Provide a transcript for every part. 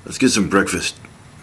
Let's get some breakfast.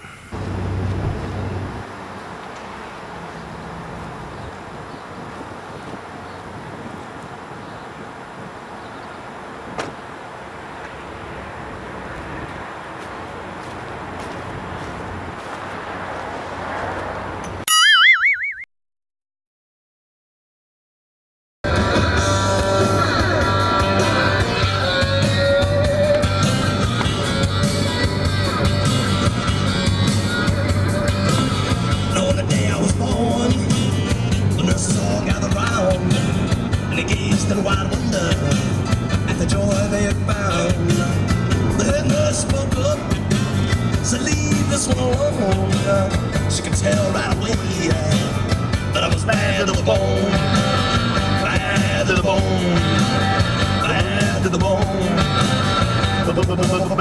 In wide wonder at the joy they had found. The head nurse spoke up, said leave this one alone. She could tell right away that I was bad to the bone, bad to the bone, bad to the bone, bad,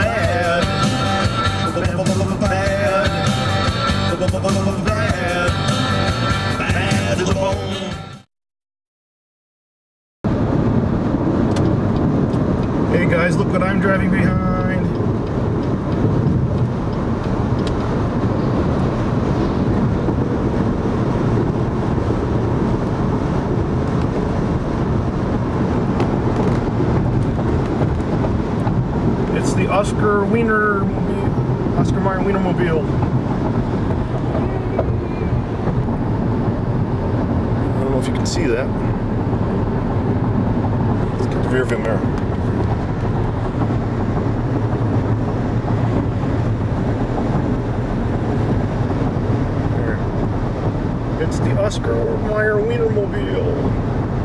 bad to the bone. Hey guys, look what I'm driving behind. It's the OscarMayer-Weinermobile. I don't know if you can see that. Let's get the rear view mirror. It's the OscarMayer-Weinermobile.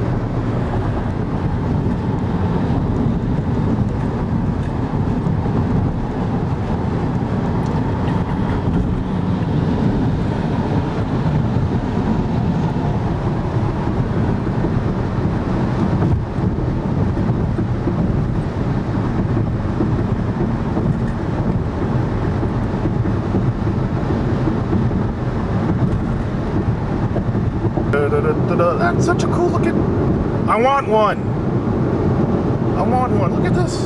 That's such a cool looking. I want one. I want one. Look at this.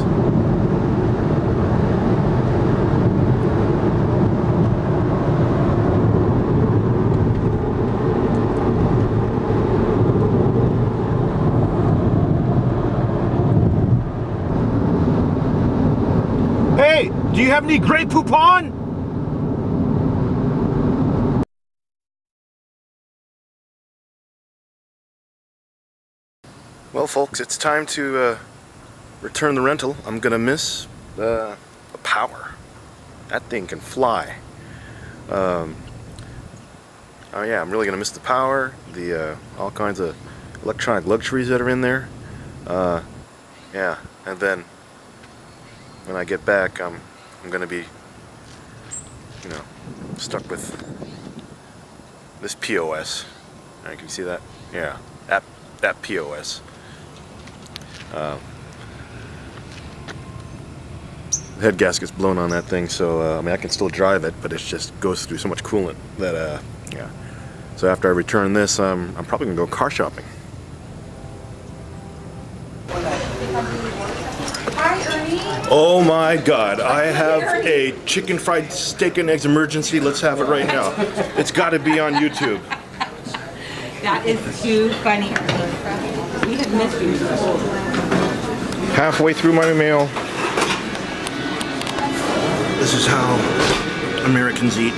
Hey, do you have any Grey Poupon? Well, folks, it's time to return the rental. I'm gonna miss the power. That thing can fly. Oh yeah, I'm really gonna miss the power, the all kinds of electronic luxuries that are in there. Yeah, and then when I get back, I'm gonna be, you know, stuck with this POS. Can you see that? Yeah, that POS. The head gasket's blown on that thing, so I mean I can still drive it, but it just goes through so much coolant that yeah. So after I return this, I'm probably gonna go car shopping. Hi, Ernie. Oh my God! I have a chicken fried steak and eggs emergency. Let's have it right now. It's got to be on YouTube. That is too funny. We have missed you. Halfway through my meal. This is how Americans eat.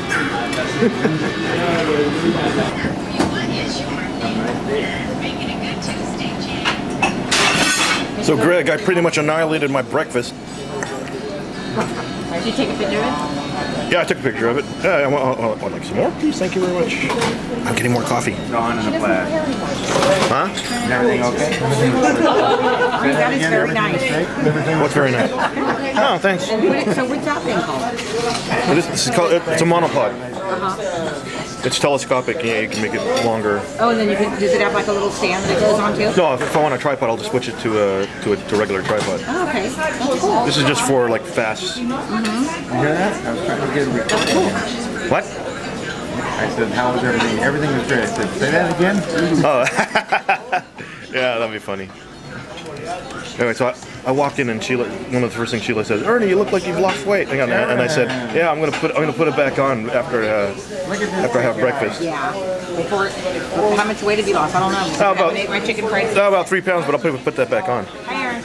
So Greg, I pretty much annihilated my breakfast. Did you take a picture of it? Yeah, I took a picture of it. I want like some more, please. Thank you very much. I'm getting more coffee. Gone in a flash. Huh? Is everything okay? That is very nice. What's very nice? Oh, thanks. So what's that thing called? This is called, it's a monopod. It's telescopic. Yeah, you can make it longer. Oh, and then you can, does it have like a little stand that it goes on to? No, if I want a tripod, I'll just switch it to a regular tripod. Oh, okay. That's cool. This is just for like fast. You hear that? I was trying to get a recording. What? I said, how was everything? Everything was great. I said, say that again? Oh, yeah, that'd be funny. Anyway, so I walked in and Sheila, one of the first things Sheila says, "Ernie, you look like you've lost weight." And I said, "Yeah, I'm gonna put it back on after I have breakfast." Yeah. How much weight have you lost? I don't know. How about my chicken fried? about 3 pounds, but I'll put that back on. Hi, Aaron.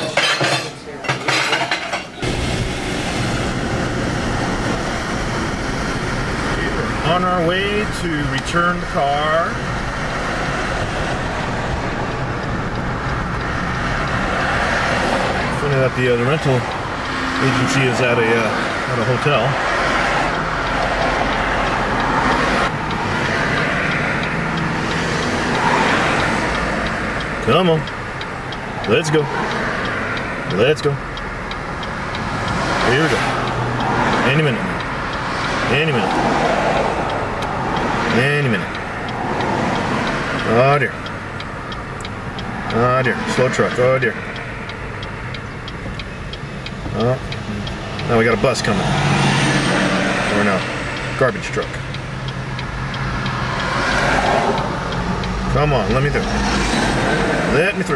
On our way to return the car. Funny that the rental agency is at a hotel. Come on, let's go. Let's go. Here we go. Any minute. Any minute. Any minute. Oh dear. Oh dear. Slow truck. Oh dear. Oh. Now we got a bus coming. Or no. Garbage truck. Come on, let me through. Let me through.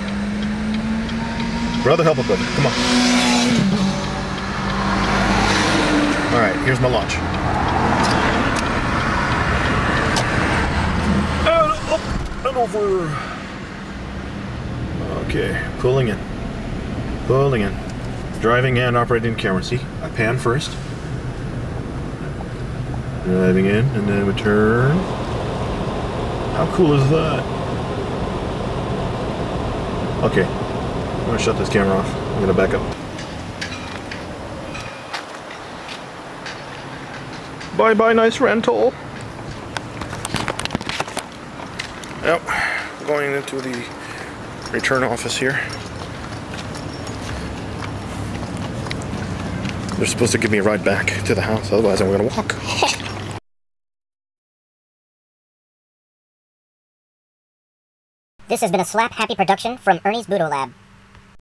Brother, help a brother. Come on. Alright, here's my launch. And up and over. Okay, pulling in. Pulling in. Driving and operating the camera. See, I pan first. Driving in and then we turn. How cool is that? Okay, I'm gonna shut this camera off. I'm gonna back up. Bye bye, nice rental. Yep, going into the return office here. They're supposed to give me a ride back to the house, otherwise I'm gonna walk. This has been a Slap Happy production from Ernie's Budolab.